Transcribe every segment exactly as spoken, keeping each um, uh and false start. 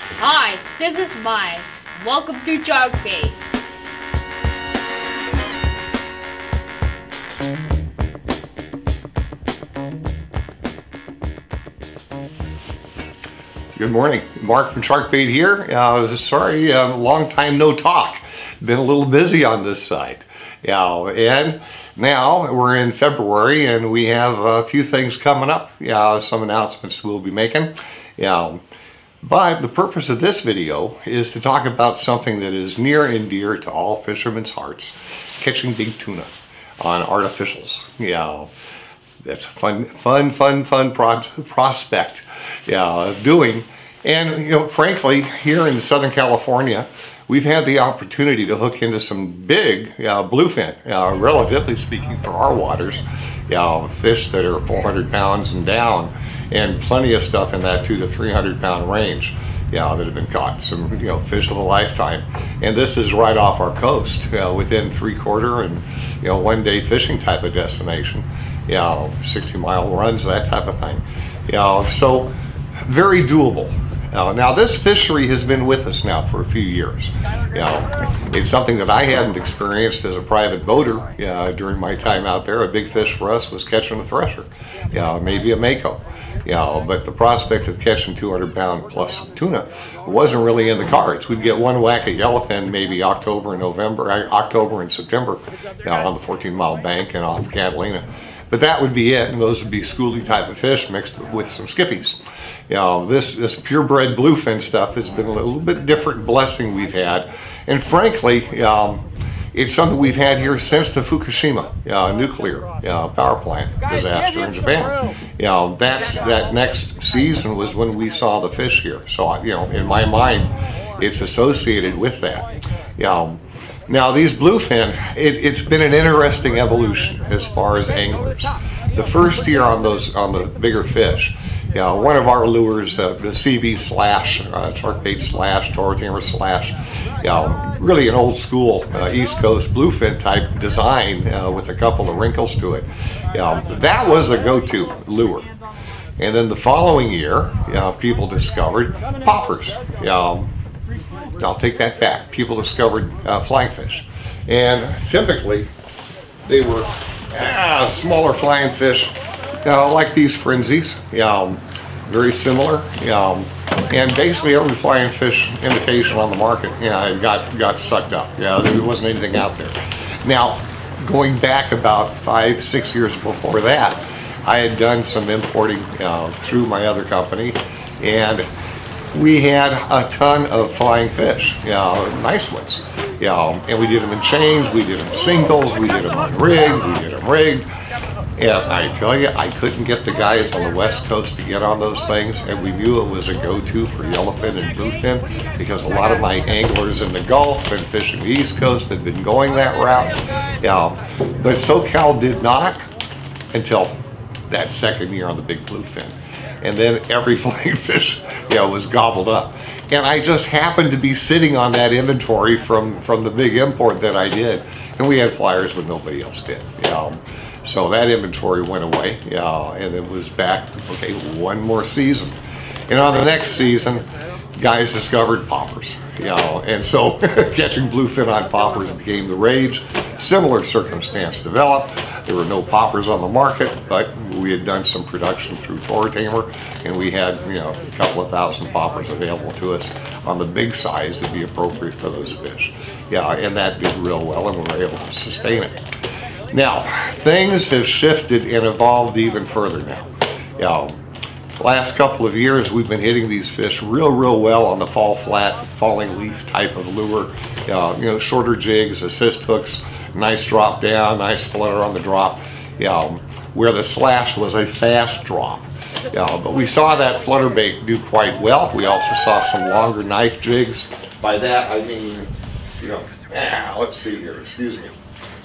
Hi, this is Mai. Welcome to MagBay. Good morning, Mark from MagBay here. Uh, sorry, uh, long time no talk. Been a little busy on this side. Yeah, and now we're in February and we have a few things coming up. Yeah, some announcements we'll be making. Yeah, but the purpose of this video is to talk about something that is near and dear to all fishermen's hearts: catching big tuna on artificials. Yeah. That's a fun, fun, fun, fun pro prospect, yeah, doing. And, you know, frankly, here in Southern California, we've had the opportunity to hook into some big uh, bluefin, uh, relatively speaking for our waters, yeah, fish that are four hundred pounds and down, and plenty of stuff in that two to three hundred pound range, yeah, that have been caught. Some, you know, fish of a lifetime. And this is right off our coast, uh, within three quarter and, you know, one day fishing type of destination. You know, sixty mile runs, that type of thing. You know, so very doable. Uh, now this fishery has been with us now for a few years. You know, it's something that I hadn't experienced as a private boater uh, during my time out there. A big fish for us was catching a thresher, you know, maybe a mako. You know, but the prospect of catching two hundred pound plus tuna wasn't really in the cards. We'd get one whack at yellowfin maybe October and November, October and September, you know, on the fourteen mile bank and off Catalina. But that would be it, and those would be schoolie type of fish mixed with some skippies. You know, this, this purebred bluefin stuff has been a little bit different blessing we've had. And frankly, um, it's something we've had here since the Fukushima uh, nuclear uh, power plant disaster in Japan. You know, that's, that next season was when we saw the fish here. So, you know, in my mind, it's associated with that. You know, now these bluefin, it, it's been an interesting evolution as far as anglers. The first year on those, on the bigger fish, you know, one of our lures, uh, the C B slash, uh, sharkbait slash, toro tamer slash, you know, really an old school uh, East Coast bluefin type design uh, with a couple of wrinkles to it. You know, that was a go-to lure. And then the following year, you know, people discovered poppers. You know, I'll take that back. People discovered uh, flying fish. And typically, they were ah, smaller flying fish, you know, like these frenzies, you know, very similar. You know, and basically every flying fish imitation on the market, you know, got, got sucked up. You know, there wasn't anything out there. Now, going back about five, six years before that, I had done some importing uh, through my other company, and we had a ton of flying fish, you know, nice ones, you know, and we did them in chains, we did them singles, we did them unrigged, we did them rigged, and I tell you, I couldn't get the guys on the West Coast to get on those things, and we knew it was a go-to for yellowfin and bluefin because a lot of my anglers in the Gulf and fishing the East Coast had been going that route, you know, but SoCal did not until that second year on the big bluefin. And then every flying fish, you know, was gobbled up. And I just happened to be sitting on that inventory from, from the big import that I did. And we had flyers when nobody else did. You know. So that inventory went away, you know, and it was back, okay, one more season. And on the next season, guys discovered poppers, you know, and so catching bluefin on poppers became the rage. Similar circumstance developed. There were no poppers on the market, but we had done some production through Toro Tamer, and we had, you know, a couple of thousand poppers available to us on the big size that'd be appropriate for those fish. Yeah, and that did real well, and we were able to sustain it. Now, things have shifted and evolved even further now. You know, last couple of years, we've been hitting these fish real, real well on the fall flat, falling leaf type of lure. Uh, you know, shorter jigs, assist hooks, nice drop down, nice flutter on the drop. You know, where the slash was a fast drop. You know, but we saw that flutter bait do quite well. We also saw some longer knife jigs. By that I mean, you know, ah, let's see here, excuse me.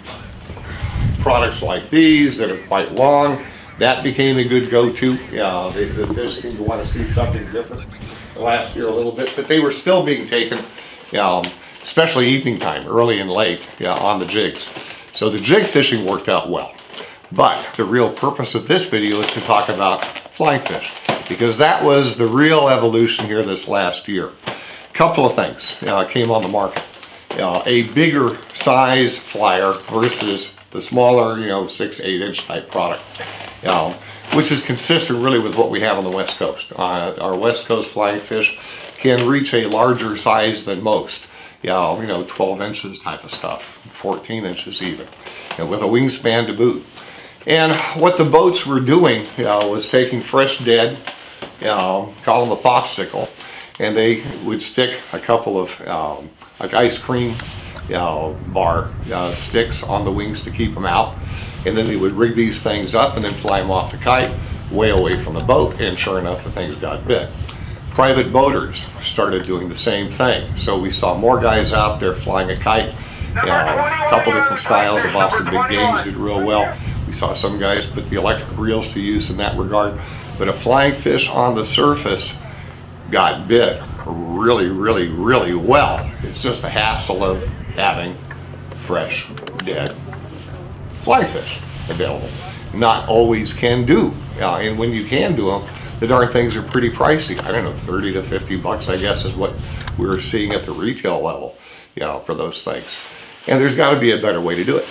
Products like these that are quite long, that became a good go-to. Yeah, they, the fish seemed to want to see something different last year a little bit, but they were still being taken, you know, especially evening time, early and late, yeah, on the jigs. So the jig fishing worked out well. But the real purpose of this video is to talk about flying fish, because that was the real evolution here this last year. couple of things uh, came on the market. Uh, a bigger size Flier versus the smaller, you know, six, eight inch type product, uh, which is consistent really with what we have on the West Coast. Uh, our West Coast flying fish can reach a larger size than most, you know, you know twelve inches type of stuff, fourteen inches even, you know, with a wingspan to boot. And what the boats were doing, you know, was taking fresh dead, you know, call them a popsicle, and they would stick a couple of um, like ice cream you know, bar uh, sticks on the wings to keep them out, and then they would rig these things up and then fly them off the kite way away from the boat, and sure enough the things got bit. Private boaters started doing the same thing, so we saw more guys out there flying a kite, you know, a couple different styles. The Boston Big Games did real well. We saw some guys put the electric reels to use in that regard, but a flying fish on the surface got bit really, really, really well. It's just the hassle of having fresh, dead flying fish available. Not always can do, uh, and when you can do them, the darn things are pretty pricey. I don't know, thirty to fifty bucks, I guess, is what we were seeing at the retail level, you know, for those things. And there's got to be a better way to do it,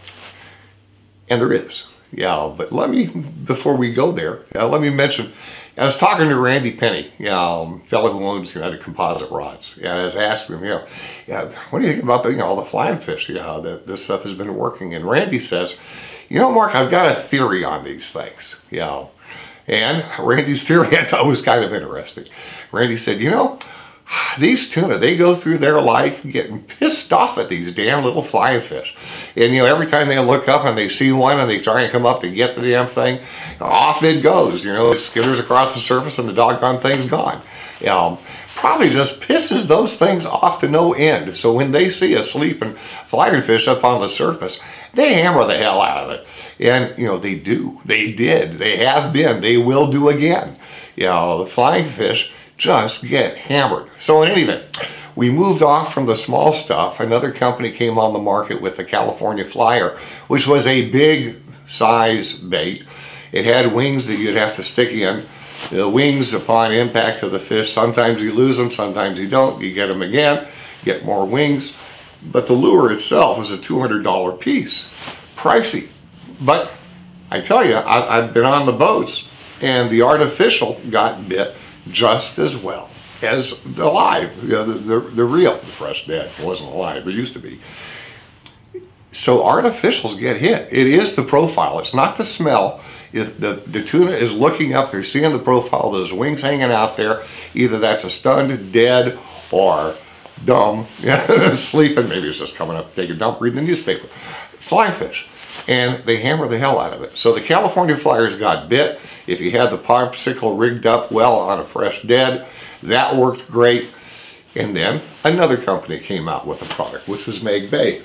and there is. Yeah, but let me, before we go there, uh, let me mention, I was talking to Randy Penny, you know, fellow who owns United Composite Rods, and I was asking him, you know, yeah, what do you think about the, you know, all the flying fish, you know, that this stuff has been working? And Randy says, you know, Mark, I've got a theory on these things, you know. And Randy's theory I thought was kind of interesting. Randy said, you know, these tuna, they go through their life getting pissed off at these damn little flying fish. And, you know, every time they look up and they see one and they try and come up to get the damn thing, off it goes. You know, it skitters across the surface and the doggone thing's gone. You know, probably just pisses those things off to no end. So when they see a sleeping flying fish up on the surface, they hammer the hell out of it. And, you know, they do. They did. They have been. They will do again. You know, the flying fish just get hammered. So in any event, we moved off from the small stuff. Another company came on the market with the California Flier, which was a big size bait. It had wings that you'd have to stick in. The wings, upon impact of the fish, sometimes you lose them, sometimes you don't. You get them again, get more wings. But the lure itself was a two hundred dollar piece. Pricey. But I tell you, I, I've been on the boats, and the artificial got bit just as well as the live, you know, the, the, the real, the fresh dead. It wasn't alive, it used to be. So artificials get hit. It is the profile, it's not the smell. If the, the tuna is looking up, they're seeing the profile, those wings hanging out there. Either that's a stunned, dead, or dumb, sleeping, maybe it's just coming up to take a dump, reading the newspaper. Flying fish. And they hammer the hell out of it. So the California Flyers got bit. If you had the popsicle rigged up well on a fresh dead, that worked great. And then another company came out with a product, which was MagBay.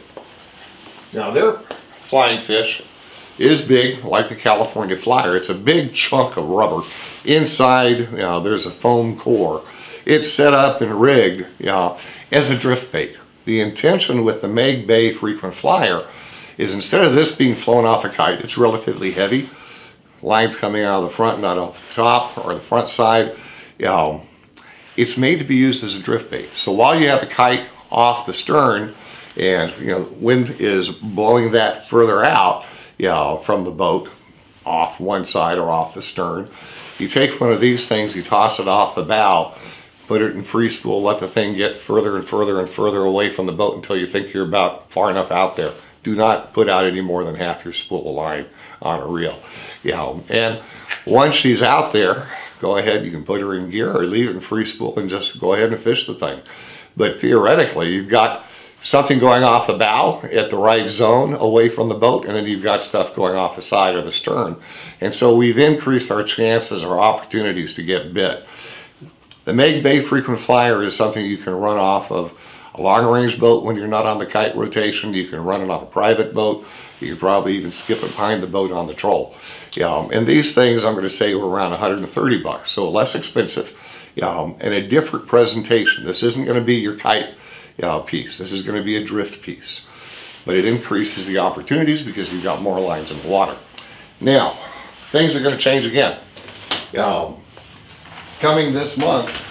Now their flying fish is big, like the California Flier. It's a big chunk of rubber. Inside, you know, there's a foam core. It's set up and rigged, you know, as a drift bait. The intention with the MagBay frequent flyer is instead of this being flown off a kite, it's relatively heavy. Lines coming out of the front, not off the top or the front side. You know, it's made to be used as a drift bait. So while you have the kite off the stern and, you know, wind is blowing that further out, you know, from the boat, off one side or off the stern, you take one of these things, you toss it off the bow, put it in free spool, let the thing get further and further and further away from the boat until you think you're about far enough out there. Do not put out any more than half your spool of line on a reel. You know, and once she's out there, go ahead, you can put her in gear or leave it in free spool and just go ahead and fish the thing. But theoretically, you've got something going off the bow at the right zone away from the boat, and then you've got stuff going off the side or the stern. And so we've increased our chances or opportunities to get bit. The MagBay frequent flyer is something you can run off of a long-range boat when you're not on the kite rotation. You can run it on a private boat. You can probably even skip it behind the boat on the troll. You know, and these things I'm going to say were around a hundred thirty bucks, so less expensive. You know, and a different presentation. This isn't going to be your kite, you know, piece. This is going to be a drift piece. But it increases the opportunities because you've got more lines in the water. Now, things are going to change again. You know, coming this month,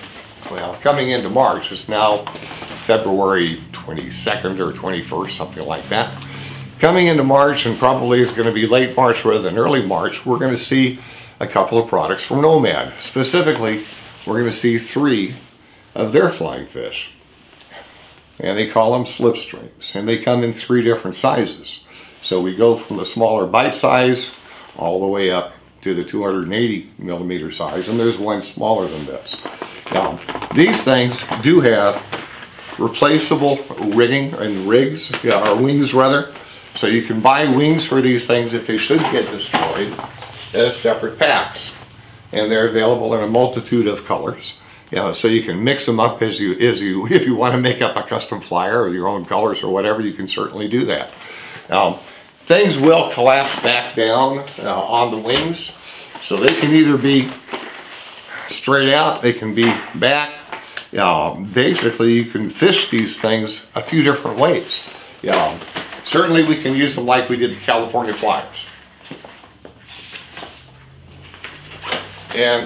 well, coming into March, it's now February twenty-second or twenty-first, something like that. Coming into March, and probably it's going to be late March rather than early March, we're going to see a couple of products from Nomad. Specifically, we're going to see three of their flying fish. And they call them Slipstreams. And they come in three different sizes. So we go from the smaller bite size all the way up to the two hundred eighty millimeter size. And there's one smaller than this. Now, these things do have replaceable rigging and rigs, yeah, or wings rather. So you can buy wings for these things if they should get destroyed as separate packs. And they're available in a multitude of colors. You know, so you can mix them up as you, as you, if you want to make up a custom flyer or your own colors or whatever, you can certainly do that. Um, things will collapse back down uh, on the wings, so they can either be straight out, they can be back. Uh, basically, you can fish these things a few different ways. Yeah, certainly we can use them like we did the California flyers. And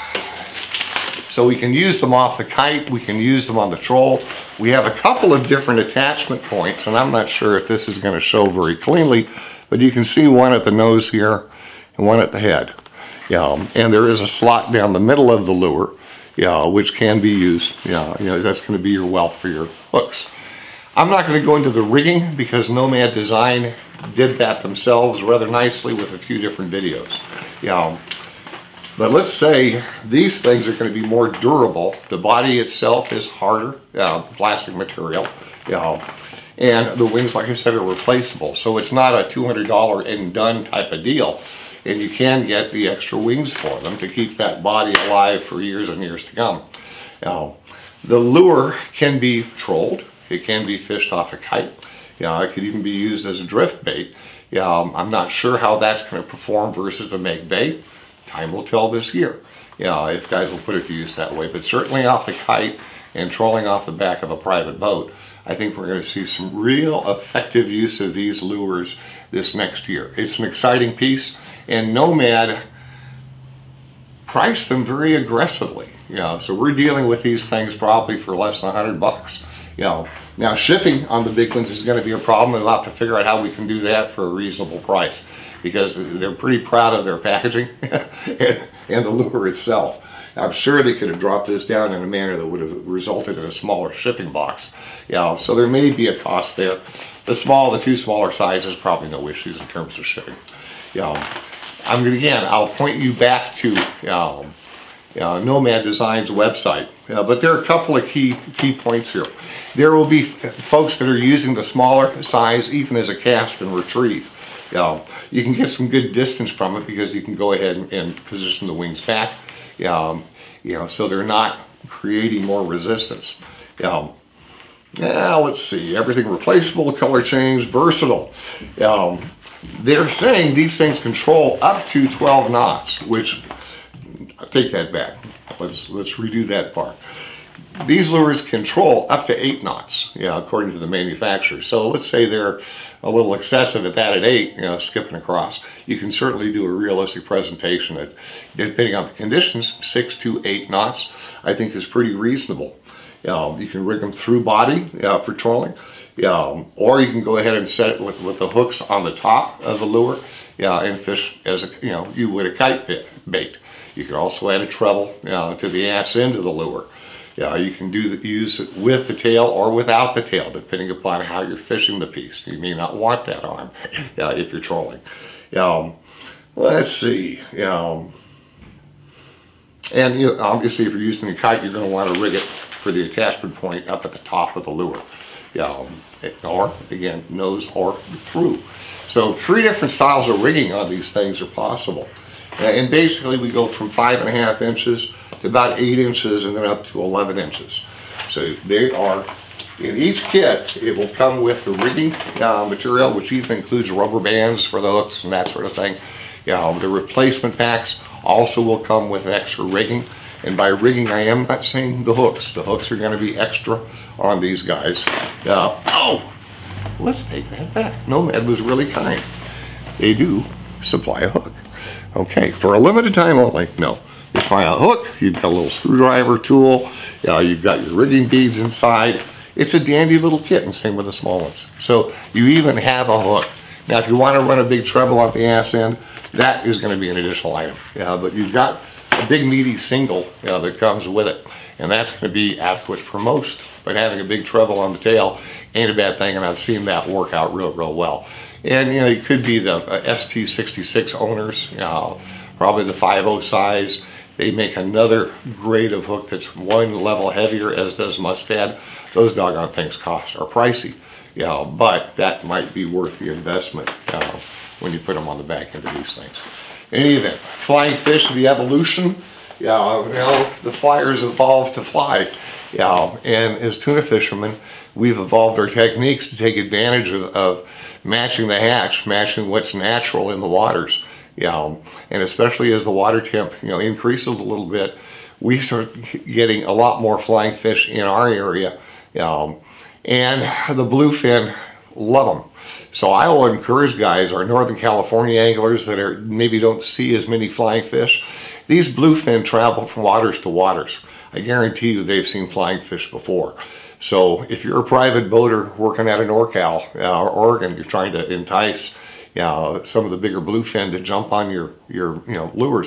so we can use them off the kite, we can use them on the troll. We have a couple of different attachment points, and I'm not sure if this is going to show very cleanly, but you can see one at the nose here and one at the head. Yeah, and there is a slot down the middle of the lure, yeah, which can be used. Yeah, you know, that's going to be your welt for your hooks. I'm not going to go into the rigging because Nomad Design did that themselves rather nicely with a few different videos. Yeah. But let's say these things are going to be more durable. The body itself is harder, uh, plastic material, you know, and the wings, like I said, are replaceable. So it's not a two hundred dollar and done type of deal. And you can get the extra wings for them to keep that body alive for years and years to come. Now, the lure can be trolled. It can be fished off a kite. You know, it could even be used as a drift bait. You know, I'm not sure how that's going to perform versus the MagBay. Time will tell this year, you know, if guys will put it to use that way. But certainly off the kite and trolling off the back of a private boat, I think we're going to see some real effective use of these lures this next year. It's an exciting piece, and Nomad priced them very aggressively. You know, so we're dealing with these things probably for less than a hundred bucks. You know, now shipping on the big ones is going to be a problem, and we'll have to figure out how we can do that for a reasonable price, because they're pretty proud of their packaging and, and the lure itself. I'm sure they could have dropped this down in a manner that would have resulted in a smaller shipping box. You know, so there may be a cost there. The small, the two smaller sizes, probably no issues in terms of shipping. You know, I'm gonna, again, I'll point you back to you know, you know, Nomad Design's website. Uh, but there are a couple of key key points here. There will be folks that are using the smaller size even as a cast and retrieve. You know, you can get some good distance from it because you can go ahead and, and position the wings back. Um, you know, so they're not creating more resistance. Um, now let's see, everything replaceable, color change, versatile. Um, they're saying these things control up to twelve knots, which I take that back. Let's let's redo that part. These lures control up to eight knots, you know, according to the manufacturer. So let's say they're a little excessive at that at eight, you know, skipping across. You can certainly do a realistic presentation at, depending on the conditions, six to eight knots, I think is pretty reasonable. Um, you can rig them through body uh, for trolling, um, or you can go ahead and set it with, with the hooks on the top of the lure, yeah, and fish as a, you know, you would a kite bait. You can also add a treble uh, to the ass end of the lure. Yeah, you can do the, use it with the tail or without the tail, depending upon how you're fishing the piece. You may not want that arm uh, if you're trolling. Um, let's see. Um, and you know, obviously, if you're using a kite, you're going to want to rig it for the attachment point up at the top of the lure. Um, or, again, nose or through. So three different styles of rigging on these things are possible. Uh, and basically, we go from five and a half inches to about eight inches and then up to eleven inches. So they are, in each kit, it will come with the rigging uh, material, which even includes rubber bands for the hooks and that sort of thing. You know, the replacement packs also will come with extra rigging. And by rigging, I am not saying the hooks. The hooks are going to be extra on these guys. Uh, oh, let's take that back. Nomad was really kind. They do supply a hook. Okay, for a limited time only. No, it's find a hook, you've got a little screwdriver tool, uh, you've got your rigging beads inside. It's a dandy little kit, and same with the small ones. So you even have a hook. Now if you want to run a big treble at the ass end, that is going to be an additional item. Yeah, but you've got a big meaty single, you know, that comes with it, and that's going to be adequate for most. But having a big treble on the tail ain't a bad thing, and I've seen that work out real, real well. And you know, it could be the uh, S T sixty-six owners, you know, probably the five oh size. They make another grade of hook that's one level heavier, as does Mustad. Those doggone things cost are pricey, you know, but that might be worth the investment, you know, when you put them on the back end of these things. In any event, flying fish, the evolution, you know, you know, the flyers evolved to fly, you know, and as tuna fishermen, we've evolved our techniques to take advantage of, of matching the hatch, matching what's natural in the waters, you know, and especially as the water temp, you know, increases a little bit, we start getting a lot more flying fish in our area, you know, and the bluefin love them. So I will encourage guys, our Northern California anglers that are maybe don't see as many flying fish, these bluefin travel from waters to waters. I guarantee you they've seen flying fish before. So if you're a private boater working out of NorCal uh, or Oregon, you're trying to entice, you know, some of the bigger bluefin to jump on your, your you know, lures,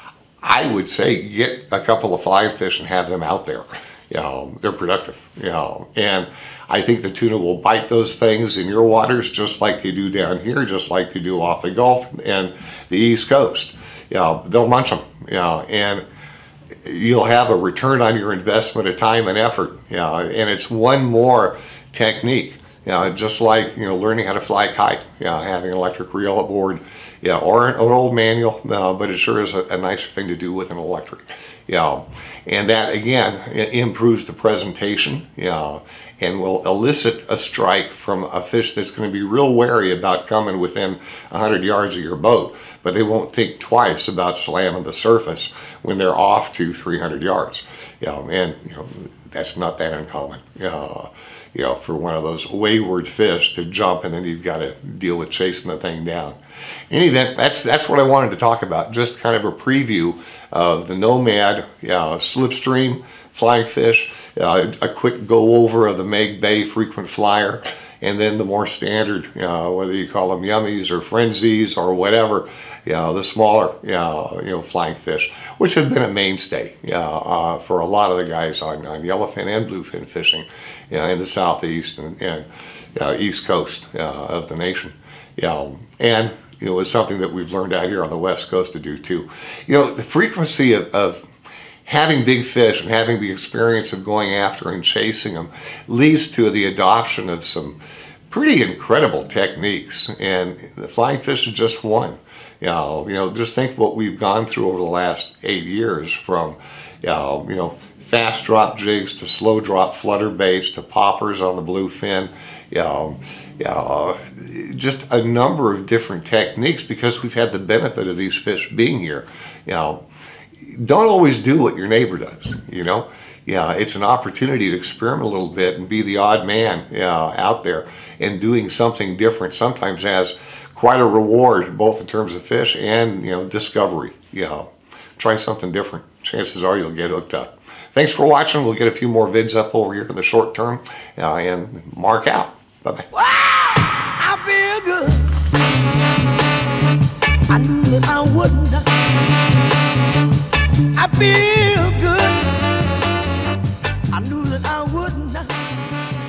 I would say get a couple of flying fish and have them out there. You know, they're productive, you know, and I think the tuna will bite those things in your waters just like they do down here, just like they do off the Gulf and the East Coast. You know, they'll munch them, you know, and you'll have a return on your investment of time and effort, you know, and it's one more technique, you know, just like, you know, learning how to fly a kite, you know, having an electric reel aboard, you know, or an, an old manual, uh, but it sure is a, a nicer thing to do with an electric, you know, and that again improves the presentation, you know, and will elicit a strike from a fish that's going to be real wary about coming within a hundred yards of your boat, but they won't think twice about slamming the surface when they're off to three hundred yards. You know, and you know, that's not that uncommon, you know, you know, for one of those wayward fish to jump, and then you've got to deal with chasing the thing down. In any event, that's, that's what I wanted to talk about, just kind of a preview of the Nomad, you know, Slipstream flying fish, uh, a quick go over of the MagBay frequent flyer, and then the more standard, you know, whether you call them yummies or frenzies or whatever, you know, the smaller, you know, you know, flying fish, which have been a mainstay, you know, uh, for a lot of the guys on, on yellowfin and bluefin fishing, you know, in the southeast and, and uh, east coast uh, of the nation, you know, and you know, it's something that we've learned out here on the west coast to do too. You know, the frequency of, of having big fish and having the experience of going after and chasing them leads to the adoption of some pretty incredible techniques, and the flying fish is just one. You know, you know, just think what we've gone through over the last eight years from, you know, you know, fast drop jigs to slow drop flutter baits to poppers on the bluefin, you know, you know, just a number of different techniques because we've had the benefit of these fish being here. You know, don't always do what your neighbor does, you know. Yeah, it's an opportunity to experiment a little bit and be the odd man, you know, out there and doing something different sometimes has quite a reward, both in terms of fish and, you know, discovery. You know, try something different. Chances are you'll get hooked up. Thanks for watching. We'll get a few more vids up over here in the short term, uh, and mark out. Bye-bye. Wow, I feel good. I knew that I wouldn't. I feel good. I knew that I wouldn't.